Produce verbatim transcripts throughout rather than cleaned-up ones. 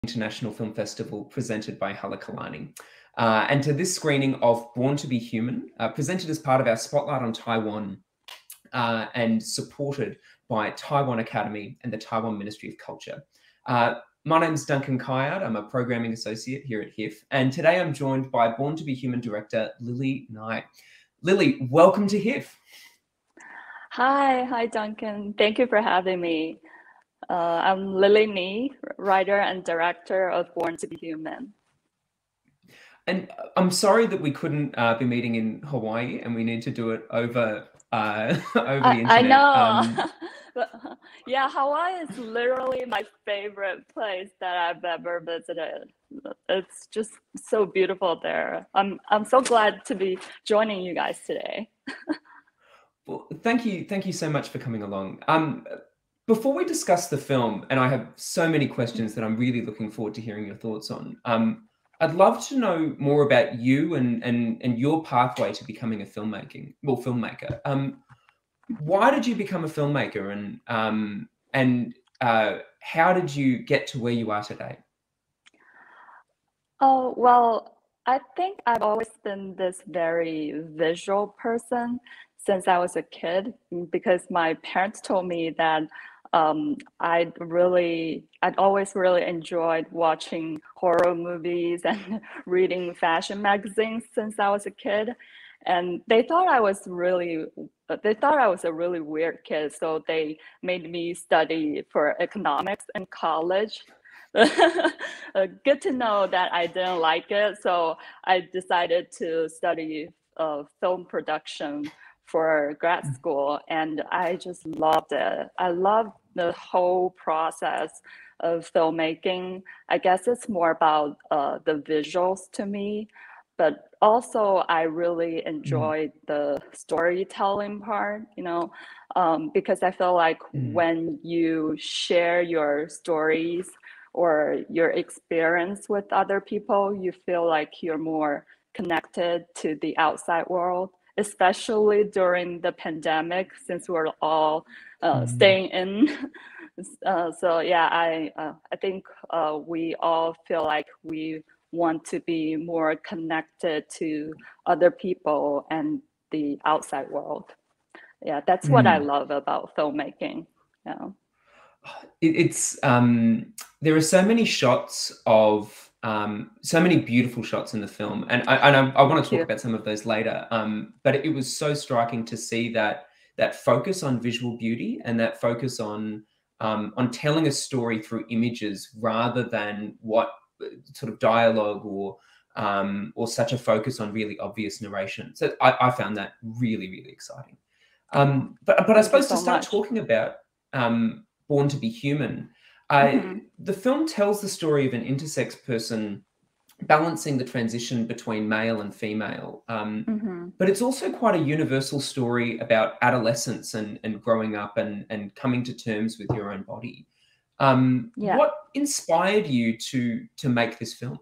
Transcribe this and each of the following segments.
International Film Festival presented by Halakalani. Uh, and to this screening of Born to be Human, uh, presented as part of our Spotlight on Taiwan uh, and supported by Taiwan Academy and the Taiwan Ministry of Culture. Uh, my name is Duncan Kayard. I'm a programming associate here at HIFF. And today I'm joined by Born to be Human director, Lily Knight. Lily, welcome to HIFF. Hi, hi, Duncan. Thank you for having me. Uh, I'm Lily Ni, writer and director of Born to be Human. And I'm sorry that we couldn't uh, be meeting in Hawaii, and we need to do it over uh, over I, the internet. I know. Um, but, yeah, Hawaii is literally my favorite place that I've ever visited. It's just so beautiful there. I'm I'm so glad to be joining you guys today. Well, thank you, thank you so much for coming along. Um, before we discuss the film, and I have so many questions that I'm really looking forward to hearing your thoughts on. Um, I'd love to know more about you and and and your pathway to becoming a filmmaking, well, filmmaker. Um, why did you become a filmmaker, and um, and uh, how did you get to where you are today? Oh, well, I think I've always been this very visual person since I was a kid, because my parents told me that um, I'd really, I'd always really enjoyed watching horror movies and reading fashion magazines since I was a kid. And they thought I was really, they thought I was a really weird kid. So they made me study for economics in college. Uh, good to know that I didn't like it. So I decided to study uh, film production for grad school, and I just loved it. I loved the whole process of filmmaking. I guess it's more about uh, the visuals to me, but also I really enjoyed mm. the storytelling part, you know, um, because I feel like mm. when you share your stories or your experience with other people, you feel like you're more connected to the outside world, especially during the pandemic, since we're all uh, mm. staying in. uh, so yeah, I uh, I think uh, we all feel like we want to be more connected to other people and the outside world. Yeah, that's mm. what I love about filmmaking. Yeah. It's um, there are so many shots of um, so many beautiful shots in the film, and I, and I, I want to talk about some of those later. Um, but it was so striking to see that that focus on visual beauty and that focus on um, on telling a story through images rather than what sort of dialogue or um, or such a focus on really obvious narration. So I, I found that really really exciting. Um, but but I suppose so to start much. talking about um, Born to be Human, uh, mm-hmm. the film tells the story of an intersex person balancing the transition between male and female. Um, mm-hmm. But it's also quite a universal story about adolescence and, and growing up and, and coming to terms with your own body. Um, yeah. What inspired you to, to make this film?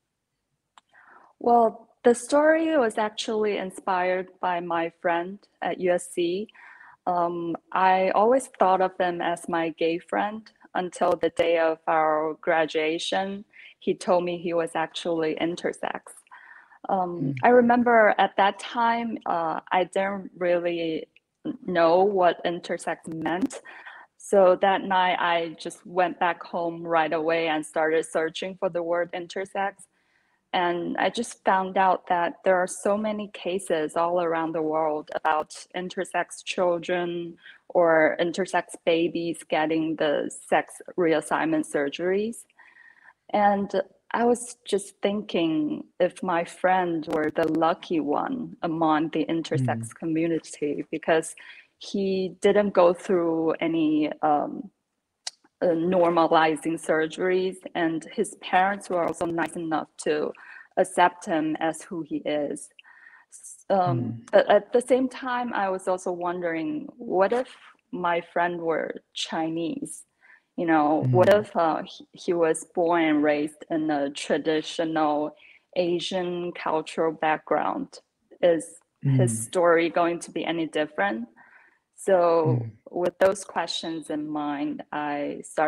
Well, the story was actually inspired by my friend at U S C. Um, I always thought of him as my gay friend until the day of our graduation. He told me he was actually intersex. Um, mm. I remember at that time, uh, I didn't really know what intersex meant. So that night, I just went back home right away and started searching for the word intersex. And I just found out that there are so many cases all around the world about intersex children or intersex babies getting the sex reassignment surgeries. And I was just thinking if my friend were the lucky one among the intersex mm. community, because he didn't go through any um, Uh, normalizing surgeries, and his parents were also nice enough to accept him as who he is. Um, mm. But at the same time, I was also wondering, what if my friend were Chinese? You know, mm. what if uh, he, he was born and raised in a traditional Asian cultural background? Is mm. his story going to be any different? So mm. with those questions in mind, I started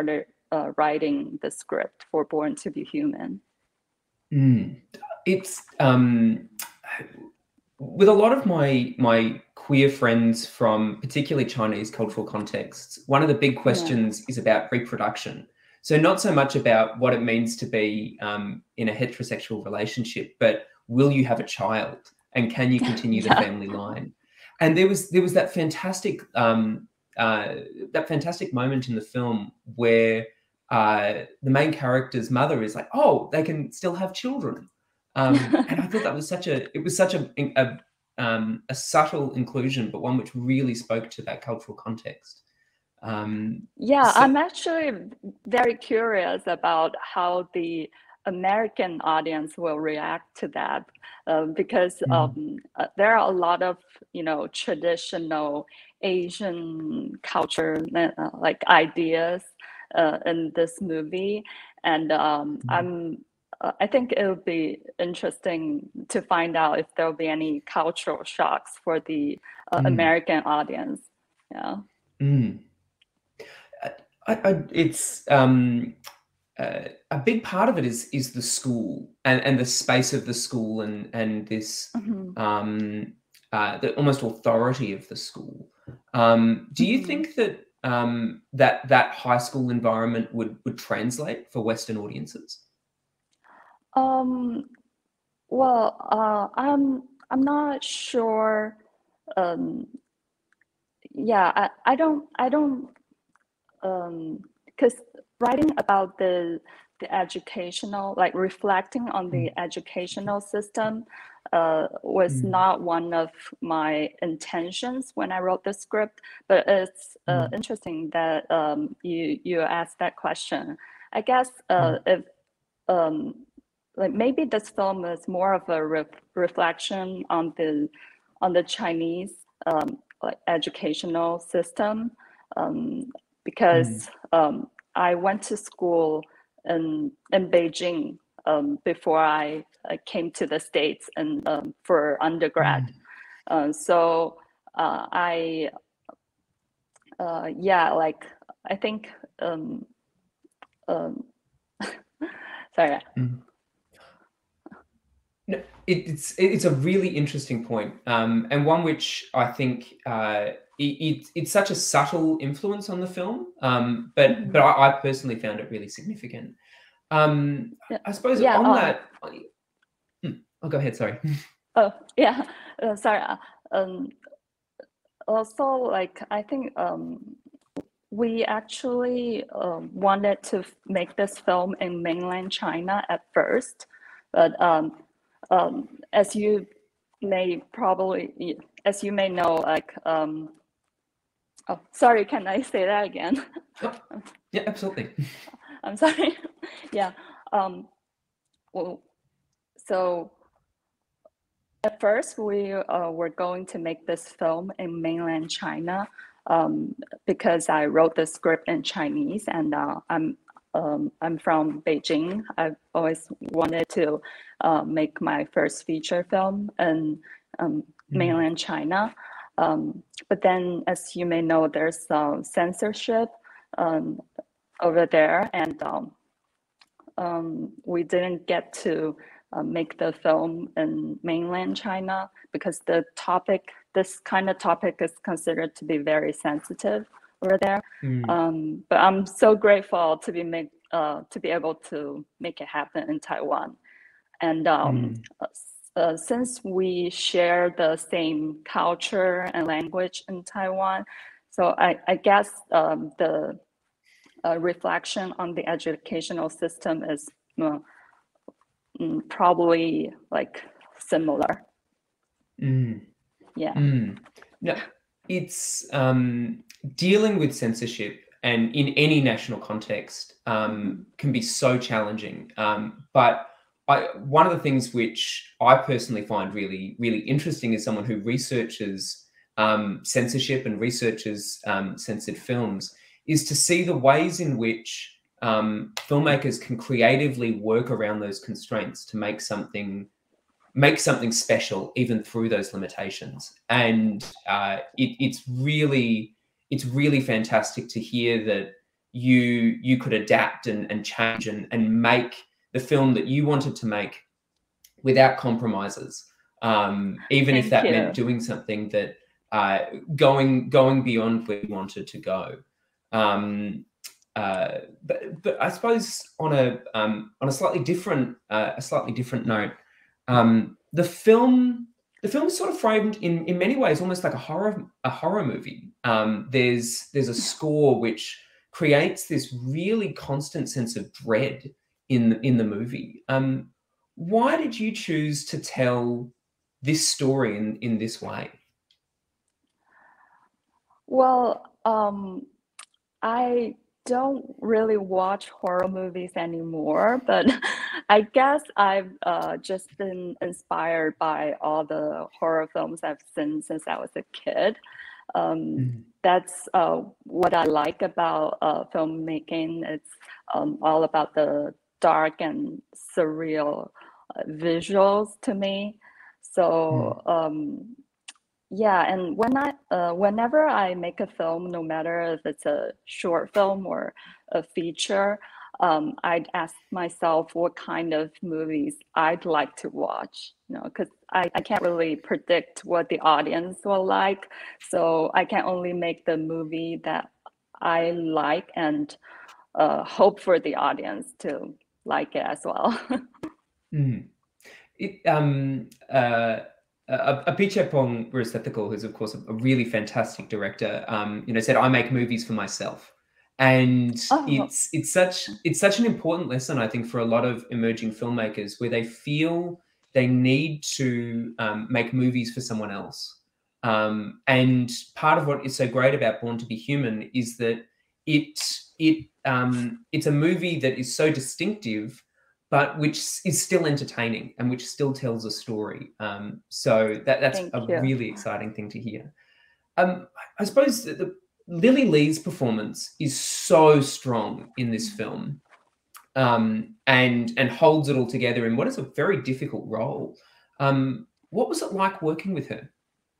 uh, writing the script for Born to Be Human? Mm. It's um, with a lot of my my queer friends from particularly Chinese cultural contexts, one of the big questions yeah. is about reproduction. So not so much about what it means to be um, in a heterosexual relationship, but will you have a child and can you continue yeah. the family line? And there was there was that fantastic um, uh, that fantastic moment in the film where uh, the main character's mother is like, "Oh, they can still have children," um, and I thought that was such a it was such a a, um, a subtle inclusion, but one which really spoke to that cultural context. Um, yeah, so, I'm actually very curious about how the American audience will react to that, uh, because mm. um, uh, there are a lot of, you know, traditional Asian culture, uh, like ideas uh, in this movie. And um, mm. I'm, uh, I think it would be interesting to find out if there'll be any cultural shocks for the uh, mm. American audience. Yeah. Mm. I, I, it's um, uh, a big part of it is is the school and, and the space of the school and and this mm-hmm. um, uh, the almost authority of the school. Um, do you mm-hmm. think that um, that that high school environment would would translate for Western audiences? Um, well, uh, I'm I'm not sure. Um, yeah, I, I don't I don't. Um, because writing about the the educational, like reflecting on the mm. educational system, uh, was mm. not one of my intentions when I wrote the script. But it's uh, mm. interesting that um, you you asked that question. I guess uh, mm. if um, like maybe this film is more of a re reflection on the on the Chinese um, like educational system. Um, because mm. um, I went to school in, in Beijing um, before I, I came to the States and um, for undergrad. Mm. Uh, so uh, I, uh, yeah, like, I think, um, um, sorry. Mm. No, it, it's it's a really interesting point, um, and one which I think uh, it, it, it's such a subtle influence on the film, um, but mm-hmm. but I, I personally found it really significant. Um, yeah. I suppose yeah, on um, that, oh, go ahead. Sorry. Oh yeah, uh, sorry. Um, also, like I think um, we actually um, wanted to make this film in mainland China at first, but um, Um, as you may probably, as you may know, like, um, oh, sorry, can I say that again? Oh, yeah, absolutely. I'm sorry. yeah. Um, well, so at first we uh, were going to make this film in mainland China um, because I wrote the script in Chinese and uh, I'm Um, I'm from Beijing. I've always wanted to uh, make my first feature film in um, mm. mainland China. Um, but then, as you may know, there's uh, censorship um, over there, and um, um, we didn't get to uh, make the film in mainland China because the topic, this kind of topic is considered to be very sensitive over there. Mm. Um, but I'm so grateful to be make, uh, to be able to make it happen in Taiwan. And um, mm. uh, since we share the same culture and language in Taiwan, so I, I guess um, the uh, reflection on the educational system is uh, probably like similar. Mm. Yeah. Mm. No, it's um, dealing with censorship and in any national context um, mm-hmm. can be so challenging. Um, but I, one of the things which I personally find really, really interesting as someone who researches um, censorship and researches um, censored films is to see the ways in which um, filmmakers can creatively work around those constraints to make something make something special even through those limitations. And uh, it, it's really it's really fantastic to hear that you you could adapt and, and change and, and make the film that you wanted to make without compromises, um, even Thank if that you. meant doing something that uh, going going beyond where you wanted to go. Um, uh, but but I suppose on a um, on a slightly different uh, a slightly different note, um, the film the film is sort of framed in in many ways almost like a horror a horror movie. Um, there's there's a score which creates this really constant sense of dread in in the movie. Um, why did you choose to tell this story in in this way? Well, um, I don't really watch horror movies anymore, but I guess I've uh, just been inspired by all the horror films I've seen since I was a kid. Um, Mm. that's uh, what I like about uh, filmmaking. It's um, all about the dark and surreal uh, visuals to me. Mm. So um, yeah, and when I uh, whenever I make a film, no matter if it's a short film or a feature, um, I'd ask myself what kind of movies I'd like to watch, you know, because I, I can't really predict what the audience will like. So I can only make the movie that I like and uh, hope for the audience to like it as well. Mm. It, um, uh, uh, Apichatpong Receptacle, who's of course a, a really fantastic director, um, you know, said, "I make movies for myself," and Oh, it's it's such it's such an important lesson, I think, for a lot of emerging filmmakers, where they feel they need to um, make movies for someone else. Um, and part of what is so great about Born to Be Human is that it it um, it's a movie that is so distinctive, but which is still entertaining and which still tells a story. Um, so that that's thank a you. really exciting thing to hear. Um, I suppose that the, Lily Lee's performance is so strong in this film, um, and and holds it all together in what is a very difficult role. Um, what was it like working with her?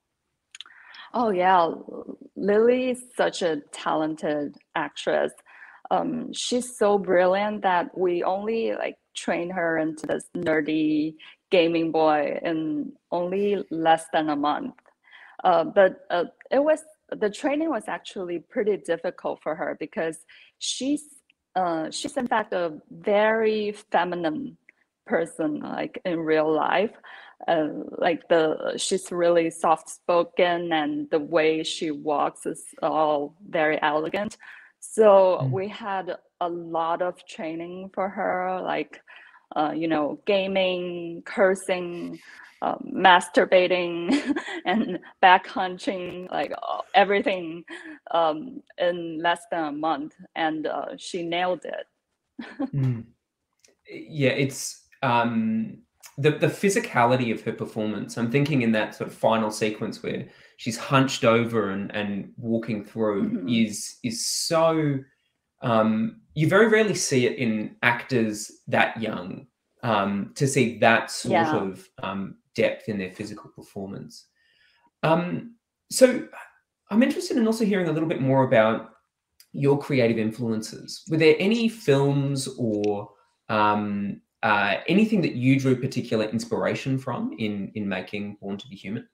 Oh yeah, Lily is such a talented actress. Um, she's so brilliant that we only like train her into this nerdy gaming boy in only less than a month. Uh, but uh, it was the training was actually pretty difficult for her because she's uh, she's in fact a very feminine person, like in real life. Uh, like the she's really soft spoken and the way she walks is all very elegant. So Mm. we had a lot of training for her, like uh, you know, gaming, cursing, um, masturbating, and back hunching, like uh, everything um, in less than a month, and uh, she nailed it. Mm. Yeah, it's um, the the physicality of her performance. I'm thinking in that sort of final sequence where she's hunched over and and walking through Mhm. is is so. Um, you very rarely see it in actors that young, um, to see that sort Yeah. of um, depth in their physical performance. Um, so I'm interested in also hearing a little bit more about your creative influences. Were there any films or um, uh, anything that you drew particular inspiration from in in making Born to Be Human?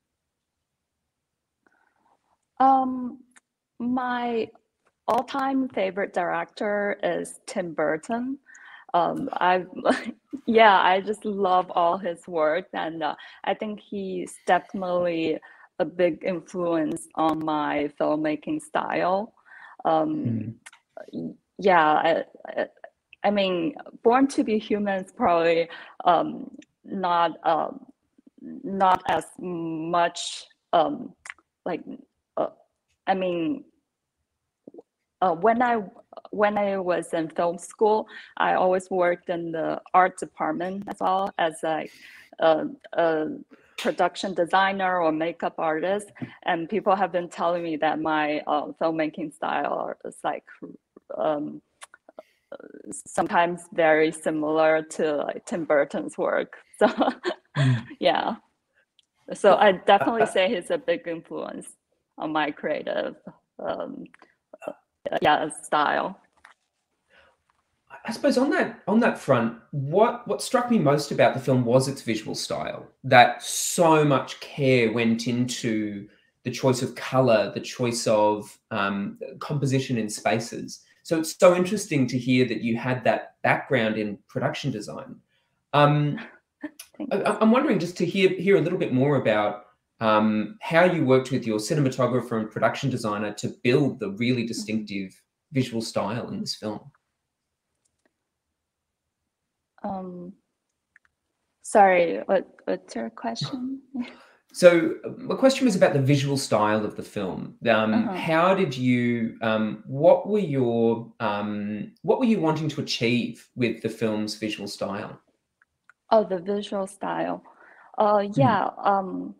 Um, my all-time favorite director is Tim Burton. Um, I, yeah, I just love all his work, and uh, I think he's definitely a big influence on my filmmaking style. Um, Mm. yeah, I, I, I mean, Born to Be Human is probably um, not um, not as much um, like uh, I mean uh, when I when I was in film school, I always worked in the art department as well as like a, a production designer or makeup artist. And people have been telling me that my uh, filmmaking style is like um, sometimes very similar to like Tim Burton's work. So Mm. yeah, so I Uh, definitely uh, say he's a big influence on my creative um, yeah style. I suppose on that on that front, what what struck me most about the film was its visual style. That so much care went into the choice of color, the choice of um, composition in spaces. So it's so interesting to hear that you had that background in production design. Um, I, I'm wondering just to hear hear a little bit more about um, how you worked with your cinematographer and production designer to build the really distinctive visual style in this film. Um, sorry, what, what's your question? So my question was about the visual style of the film. Um, Uh-huh. How did you? Um, what were your? Um, what were you wanting to achieve with the film's visual style? Oh, the visual style. Uh, yeah. Mm. Um,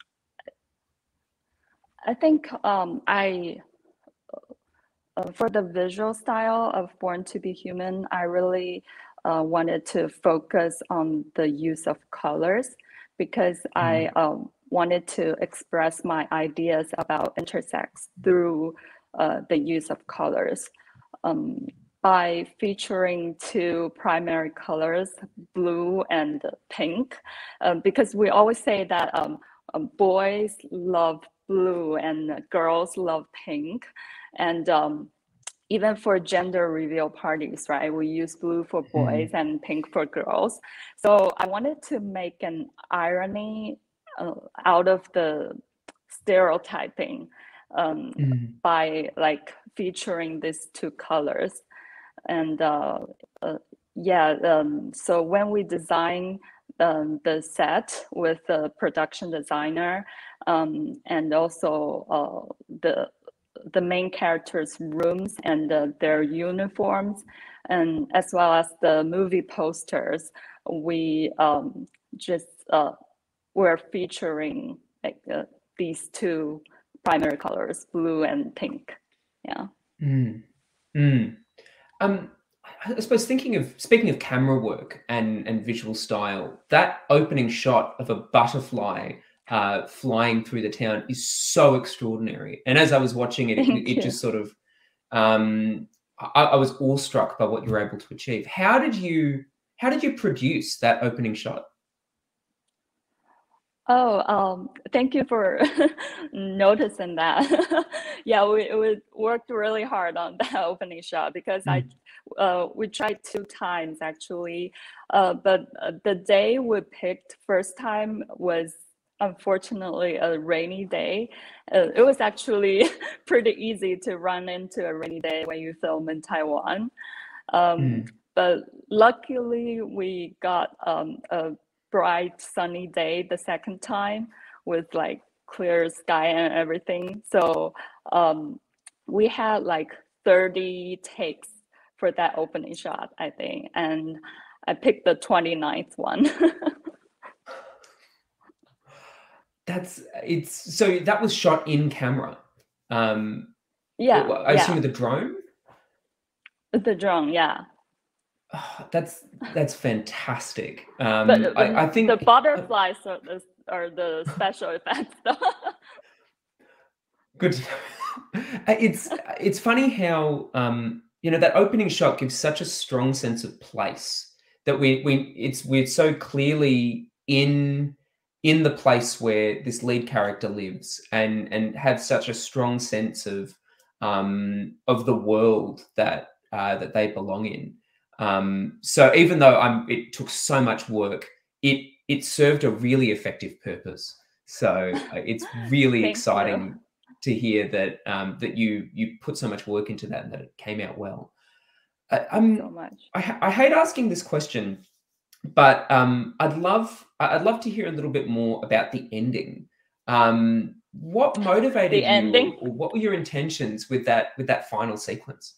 I think um, I uh, for the visual style of Born to Be Human, I really uh, wanted to focus on the use of colors because I Mm. um, wanted to express my ideas about intersex through uh, the use of colors. Um, by featuring two primary colors, blue and pink, um, because we always say that um, um, boys love blue and girls love pink. And um, even for gender reveal parties, right? We use blue for boys Mm. and pink for girls. So I wanted to make an irony uh, out of the stereotyping um, Mm. by like featuring these two colors. And uh, uh, yeah, um, so when we design um, the set with the production designer um, and also uh, the the main characters' rooms and uh, their uniforms, and as well as the movie posters, we um, just uh, were featuring like uh, these two primary colors, blue and pink. Yeah. Mm. Mm. Um, I suppose thinking of speaking of camera work and and visual style, that opening shot of a butterfly uh, flying through the town is so extraordinary. And as I was watching it, it, Thank it you. just sort of um, I, I was awestruck by what you were able to achieve. How did you how did you produce that opening shot? Oh, um, thank you for noticing that. Yeah, we, we worked really hard on that opening shot because I Mm. uh, we tried two times actually, uh, but uh, the day we picked first time was unfortunately a rainy day. Uh, it was actually pretty easy to run into a rainy day when you film in Taiwan. Um, Mm. but luckily, we got um, a bright sunny day the second time with like clear sky and everything. So um, we had like thirty takes for that opening shot, I think. And I picked the twenty-ninth one. That's it's so that was shot in camera. Um, Yeah, I assume yeah. with a drone. The drone, yeah. Oh, that's that's fantastic. But Um, I, I the, the think uh, butterflies are the, are the special effects though. good. To know. It's it's funny how um, you know that opening shot gives such a strong sense of place that we we it's we're so clearly in in the place where this lead character lives and and have such a strong sense of um, of the world that uh, that they belong in. Um, so even though I'm, it took so much work, it it served a really effective purpose. So uh, it's really Thank you. exciting to hear that um, that you you put so much work into that and that it came out well. I, Thanks so um, much. I, I hate asking this question, but um, I'd love I'd love to hear a little bit more about the ending. Um, what The motivated you, or, ending? or what were your intentions with that with that final sequence?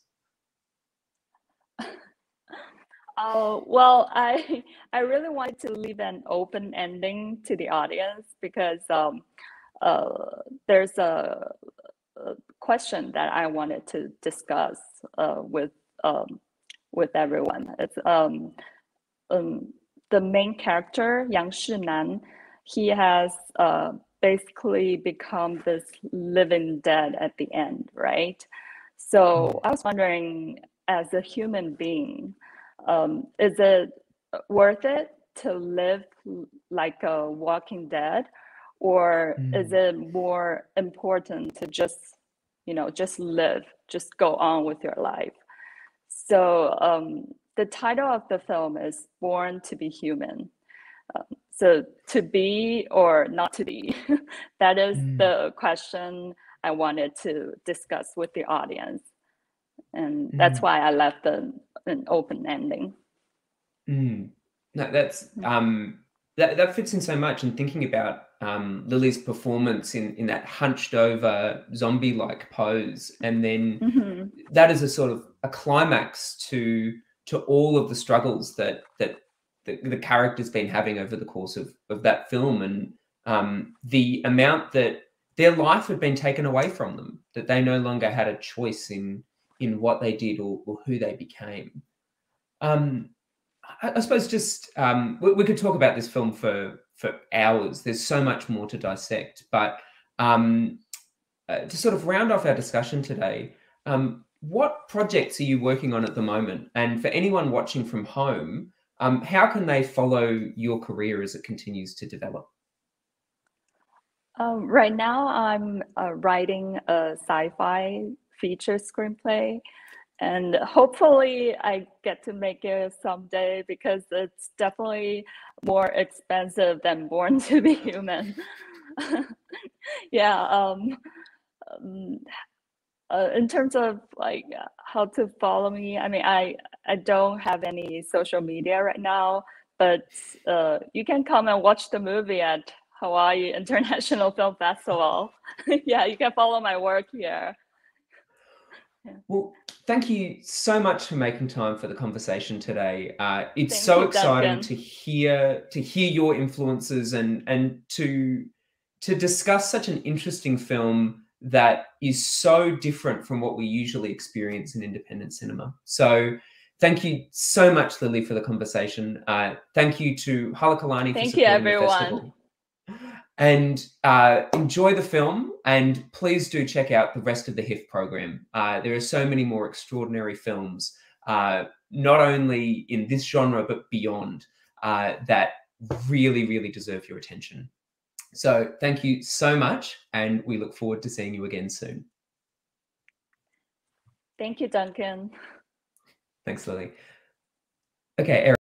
Oh, well, I I really wanted to leave an open ending to the audience because um, uh, there's a, a question that I wanted to discuss uh, with um, with everyone. It's um, um, the main character, Yang Shi-Nan, he has uh, basically become this living dead at the end, right? So Mm. I was wondering, as a human being, um, is it worth it to live like a walking dead, or Mm. is it more important to just, you know, just live, just go on with your life? So um, the title of the film is Born to be Human. Um, so to be or not to be, that is Mm. the question I wanted to discuss with the audience. And that's Mm. why I left the, an open ending. Mm. No, that's um, that that fits in so much. And thinking about um, Lily's performance in in that hunched over zombie-like pose, and then Mm-hmm. that is a sort of a climax to to all of the struggles that that the, the character's been having over the course of of that film, and um, the amount that their life had been taken away from them, that they no longer had a choice in in what they did or, or who they became. Um, I, I suppose just um, we, we could talk about this film for for hours. There's so much more to dissect, but um, uh, to sort of round off our discussion today, um, what projects are you working on at the moment? And for anyone watching from home, um, how can they follow your career as it continues to develop? Um, right now, I'm uh, writing a sci-fi feature screenplay, and hopefully I get to make it someday, because it's definitely more expensive than Born to be Human. Yeah. Um, um, uh, in terms of like how to follow me, I mean, I I don't have any social media right now, but uh, you can come and watch the movie at Hawaii International Film Festival. Yeah, you can follow my work here. Yeah. Well, thank you so much for making time for the conversation today. Uh, it's Thank so you, exciting Duncan. to hear to hear your influences and and to to discuss such an interesting film that is so different from what we usually experience in independent cinema. So thank you so much, Lily, for the conversation. Uh, thank you to Halakalani for Thank you, supporting the everyone. festival. And uh, enjoy the film, and please do check out the rest of the HIFF program. Uh, there are so many more extraordinary films, uh, not only in this genre, but beyond, uh, that really, really deserve your attention. So thank you so much, and we look forward to seeing you again soon. Thank you, Duncan. Thanks, Lily. Okay, Eric.